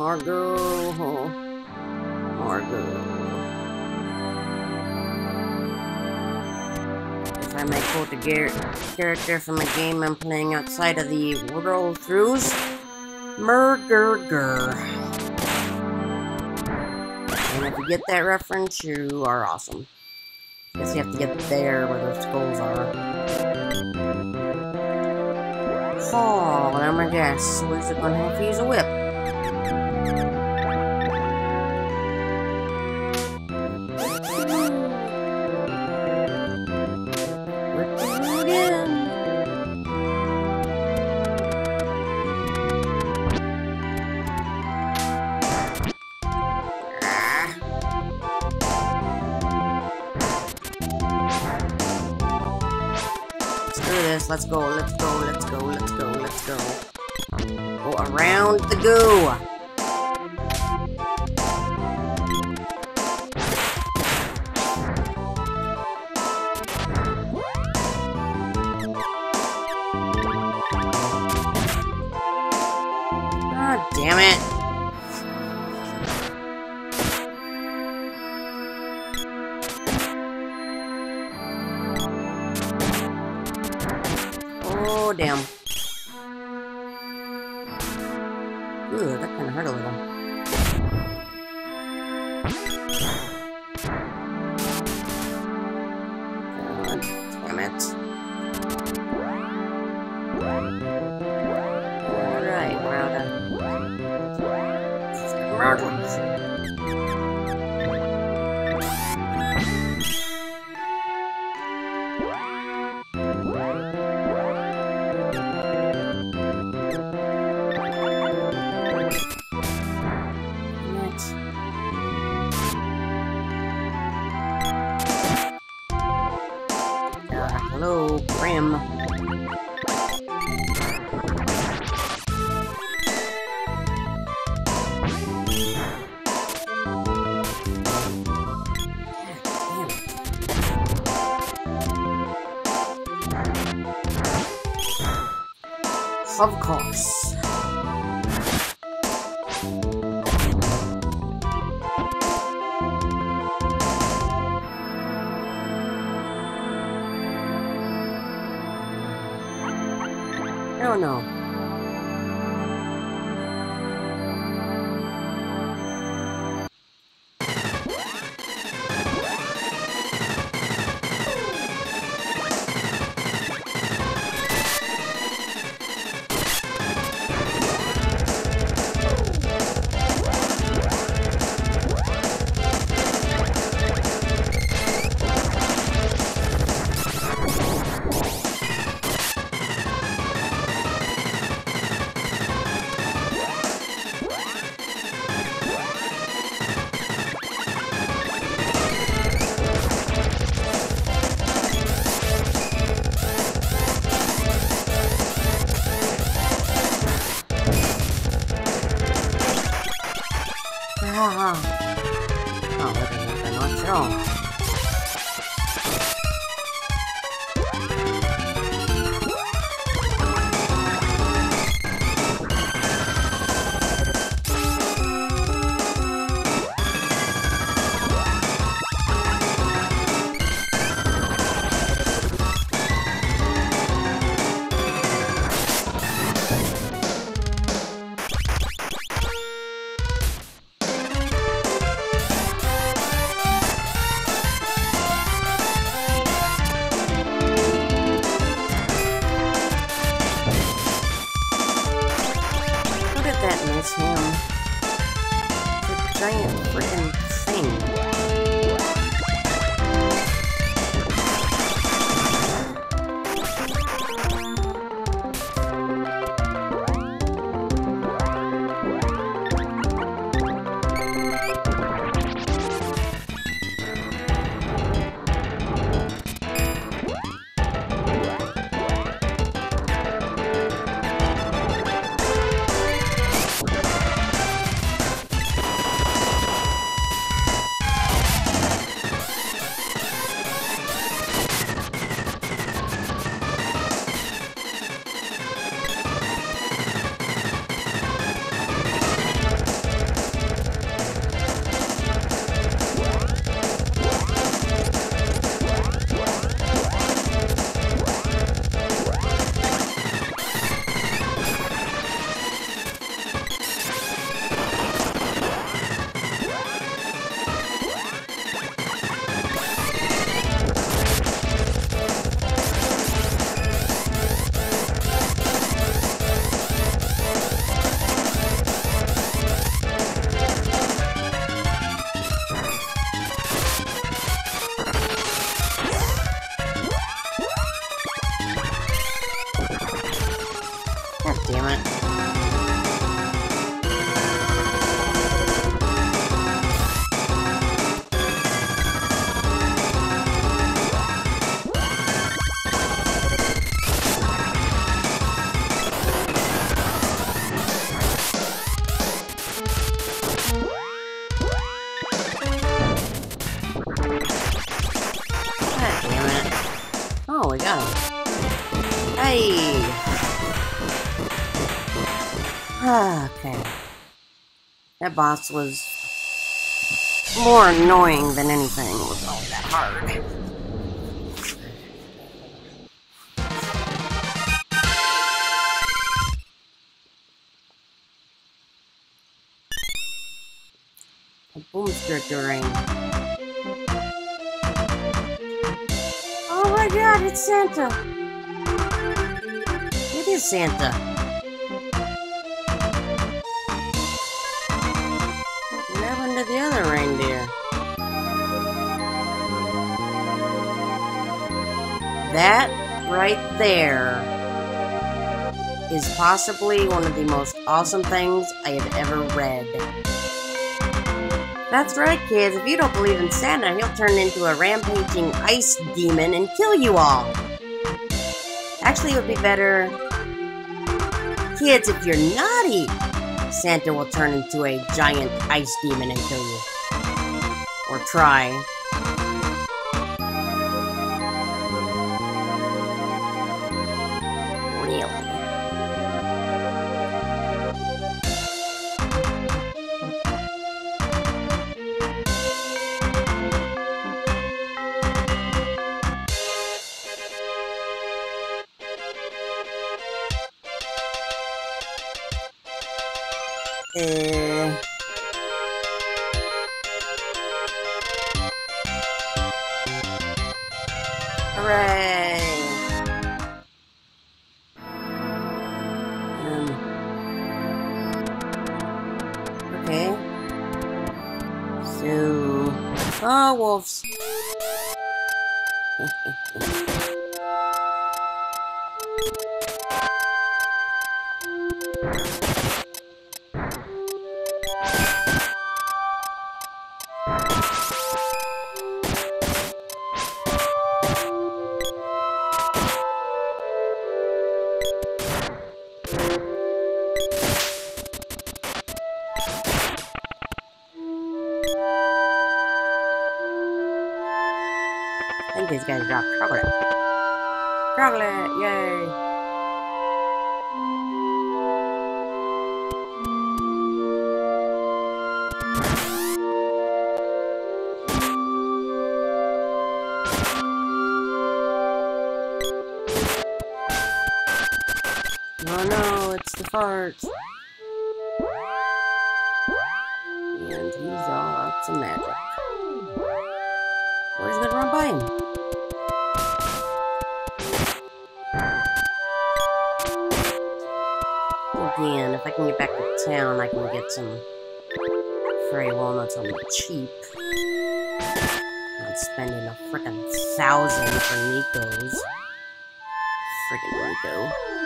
More goo. More goo. If I may quote a character from a game I'm playing outside of the world throughs, Murgurgur. And if you get that reference, you are awesome. Guess you have to get there where those skulls are. Oh, let me guess. Where's it gonna have to use a whip? Let's go, let's go, let's go, let's go, let's go. Go around the goo. Ah, damn it. Oh, damn. Ooh, that kind of hurt a little. God damn it. Alright, we're out of... Hello, Grim. Of course. Oh no. Oh, look at that, not strong. Miss him. The giant freaking thing. damn it. God damn it. Oh, we got him. Hey! Okay. That boss was more annoying than anything. It wasn't all that hard. A boomster ring. Oh my god, it's Santa! It is Santa. What happened to the other reindeer? That right there is possibly one of the most awesome things I have ever read. That's right, kids. If you don't believe in Santa, he'll turn into a rampaging ice demon and kill you all. Actually, it would be better... Kids, if you're naughty, Santa will turn into a giant ice demon and kill you. Or try. Really? Hooray! Okay. So... Oh, wolves. I think these guys dropped chocolate. Chocolate! Yay! Oh no, it's the fart. And he's all out to magic. We're just gonna run by him. Again, if I can get back to town, I can get some fairy walnuts on the cheap. Not spending a frickin' 1,000 for Nico's. Frickin' Nico.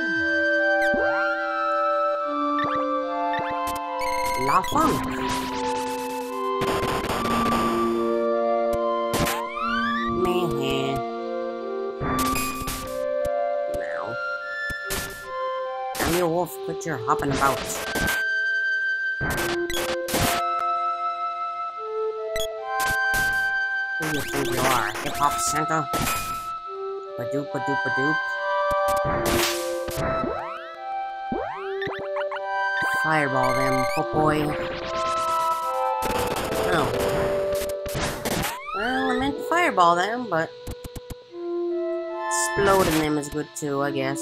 La Funk. Meh. Now. I'm your wolf, quit your hopping about. Who do you think you are? Hip-hop Santa? Ba-doop-ba-doop-ba-doop. Fireball them, po boy. Oh. Well, I meant to fireball them, but exploding them is good too, I guess.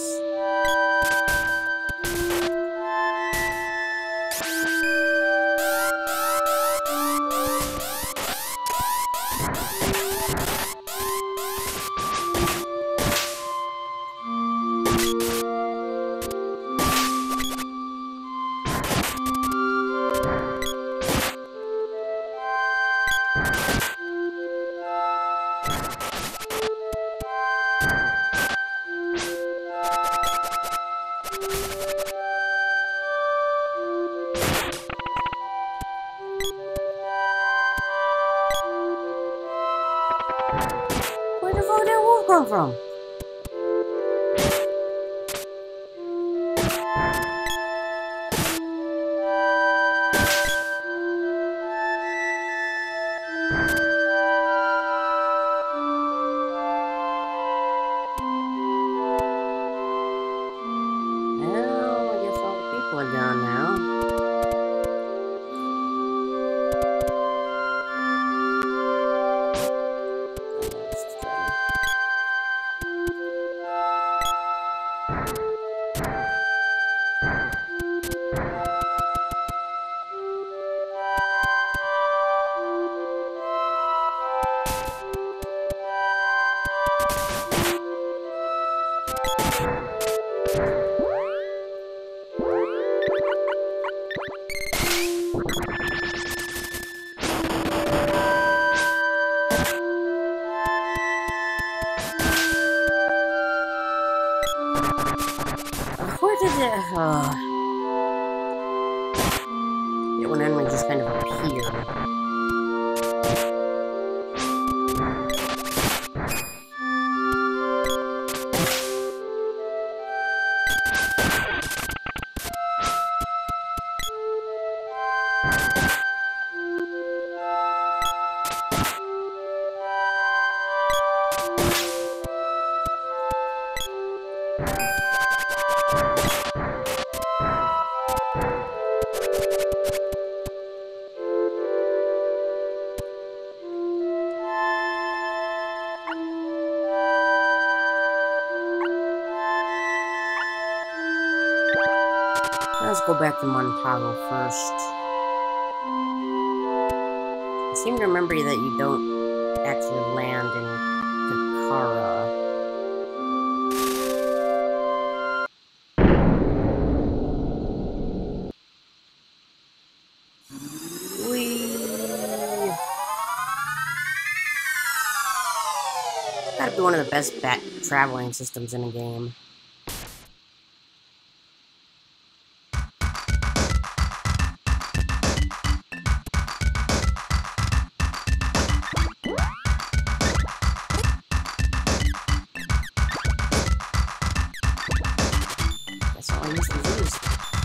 come from? Well, I guess all the people are gone now. Where did it... yeah, when enemies just kind of appear. Let's go back to Montago first. I seem to remember that you don't actually land in Takara. Gotta be one of the best traveling systems in a game. That's all I used to use.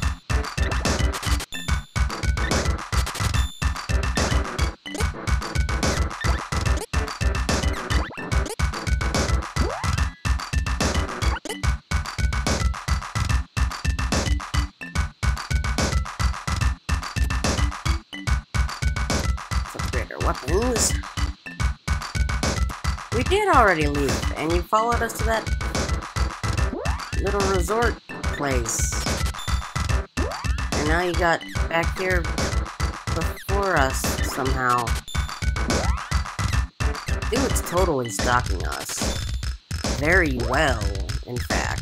Weapons. We did already leave, and you followed us to that little resort place. And now you got back here before us somehow. Dude's totally stalking us. Very well, in fact.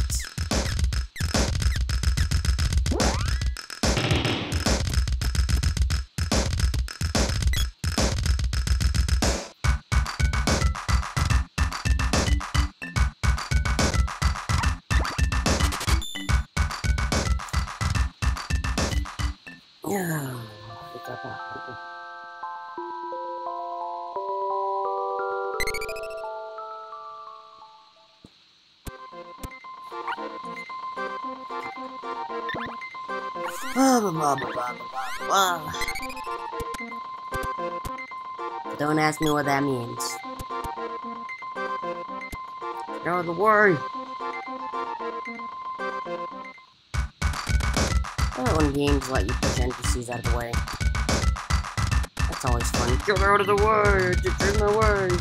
Don't ask me what that means. No, the worry. I love when games let you push NPCs out of the way. That's always fun. Get out of the way! Get in the way!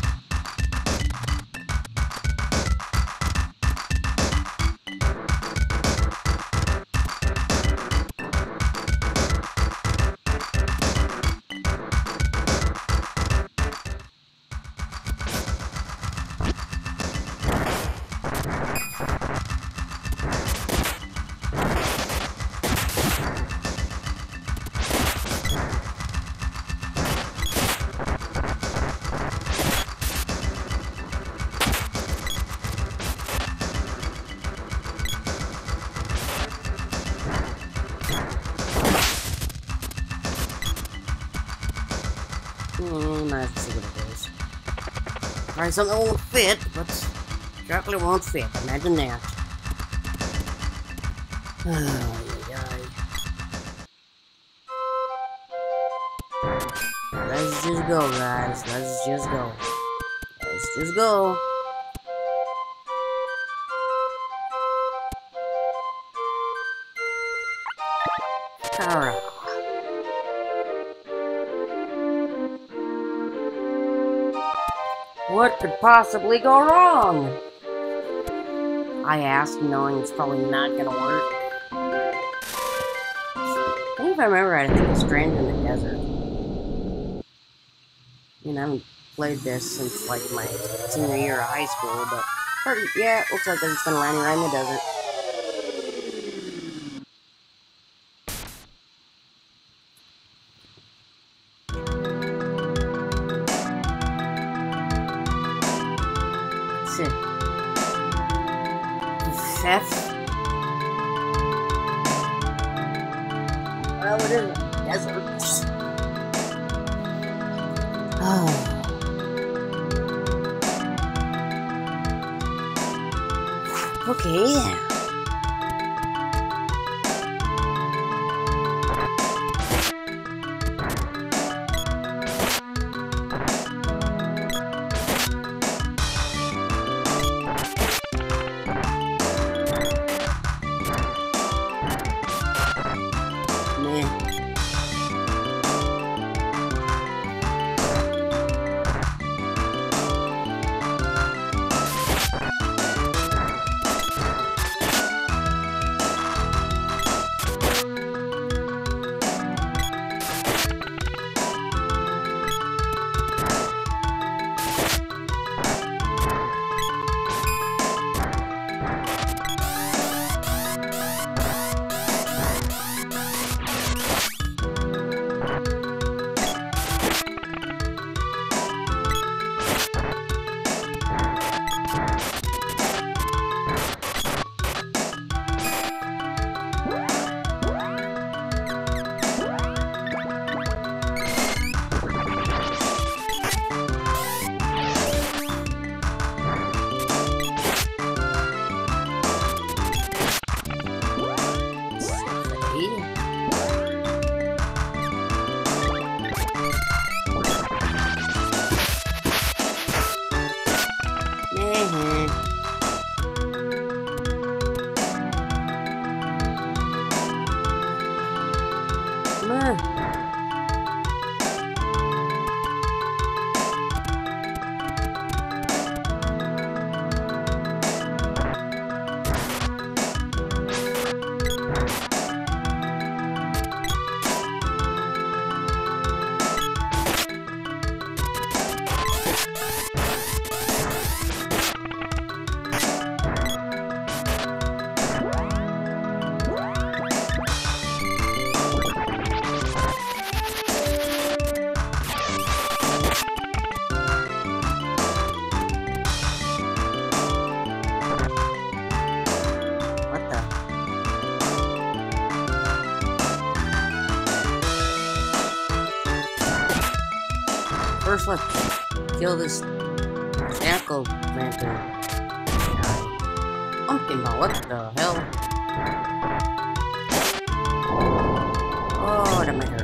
Might have to see what it is. Try something that won't fit, but chocolate won't fit. Imagine that. Oh, let's just go, guys. Let's just go. Let's just go. Kara. What could possibly go wrong? I asked, knowing it's probably not gonna work. I think if I remember right, I think it's stranded in the desert. I mean, I haven't played this since like my senior year of high school, but yeah, it looks like it's gonna land right in the desert. F. Well, it is a desert. Oh. Okay. First, let's kill this jack-o'-lantern. Pumpkin ball, what the hell? Oh, that might hurt.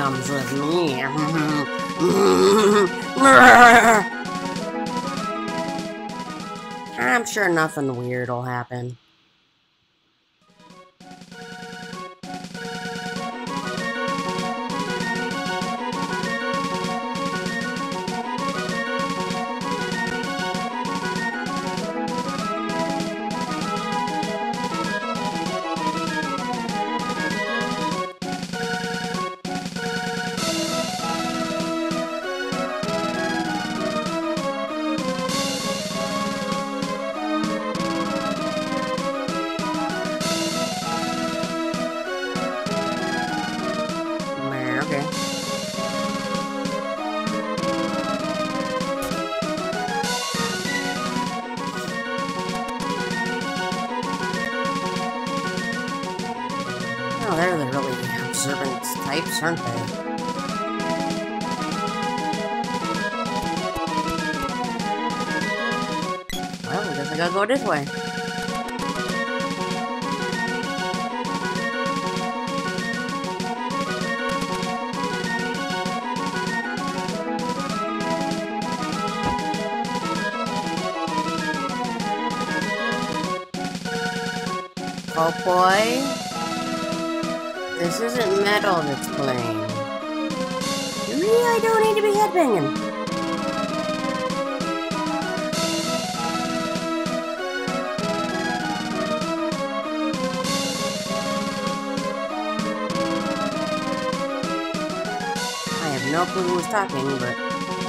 comes with me. I'm sure nothing weird will happen. Okay. Oh, they're the really observant types, aren't they? Well, I guess I gotta go this way. Oh boy. This isn't metal that's playing. You really don't need to be headbanging. I have no clue who was talking, but...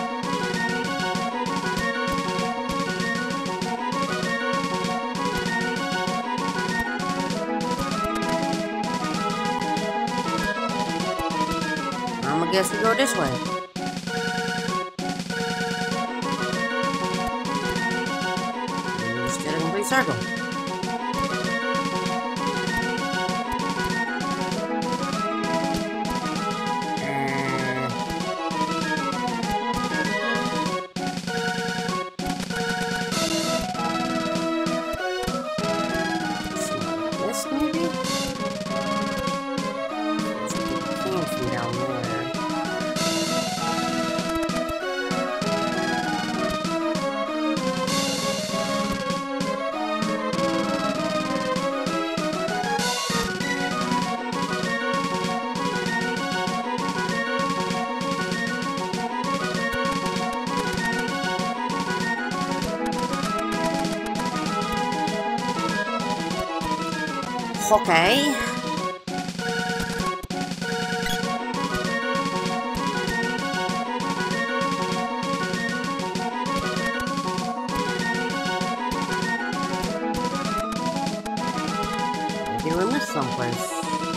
I guess we go this way. We just did a complete circle. This maybe? Looks like it came from down there. Okay. Maybe we missed someplace.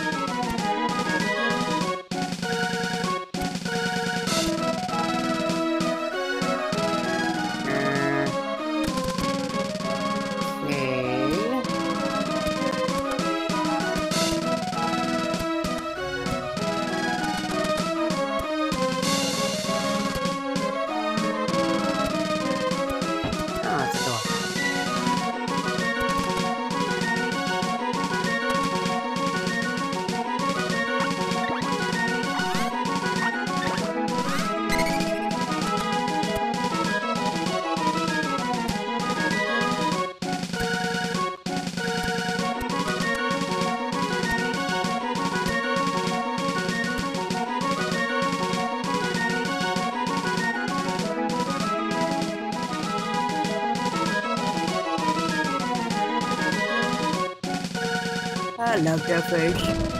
I love that face.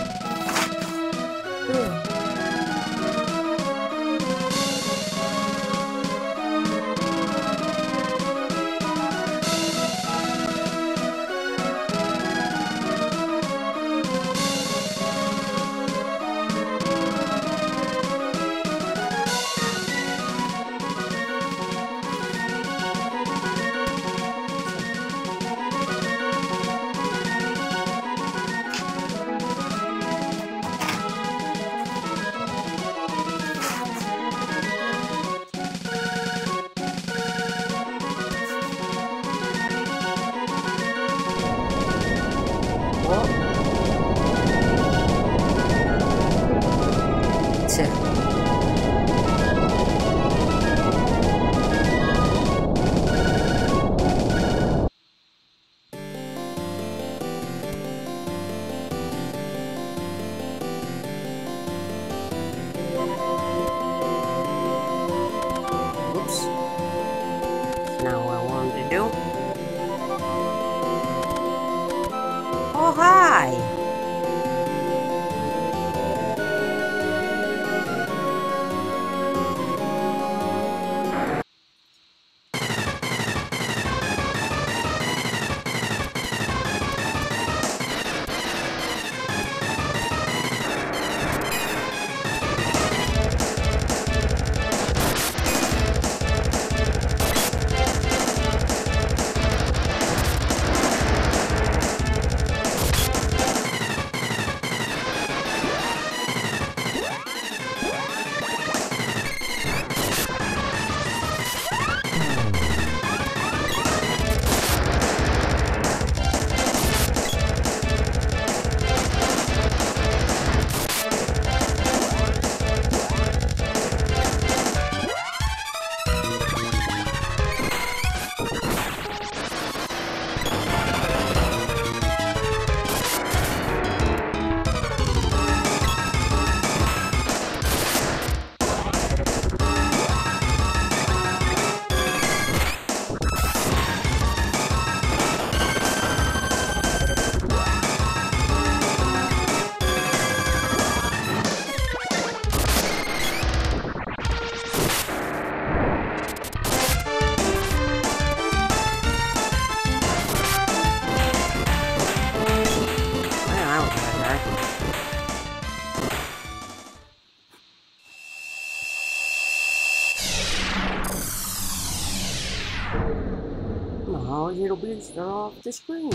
Oh, little beast are off the screen.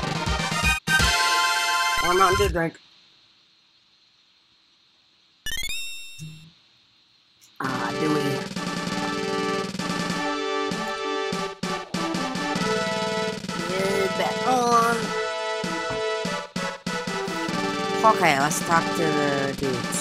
Or Mountain Dew drink. Dewey. Get back on. Okay, let's talk to the dudes.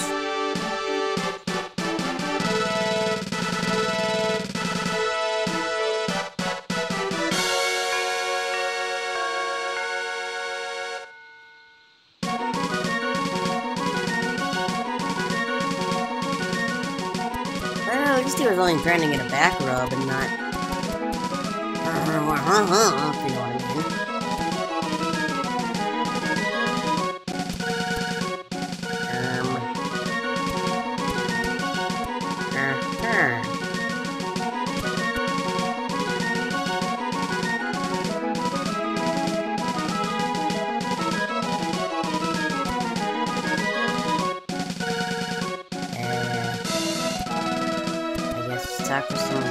Well, at least he was only trying to get a back rub and not... if you know what I mean. Talk to some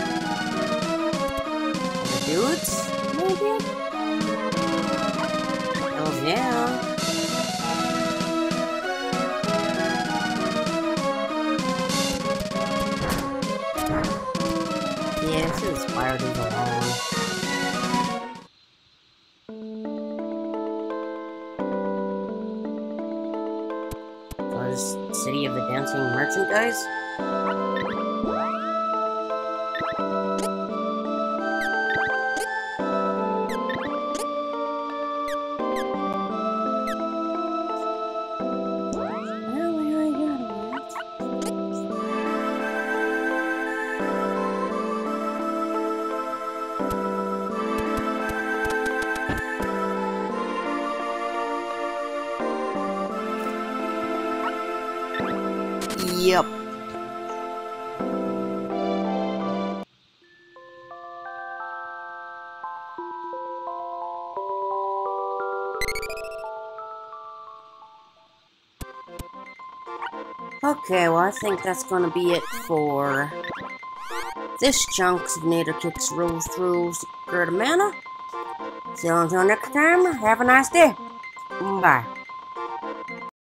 other dudes, maybe? Oh, yeah. Yeah, this is Fire Dude alone. Was City of the Dancing Merchandise? Yep. Okay, well I think that's gonna be it for this chunks of Nader Kicks Roll Through Secret Mana. See you until next time, have a nice day. Bye.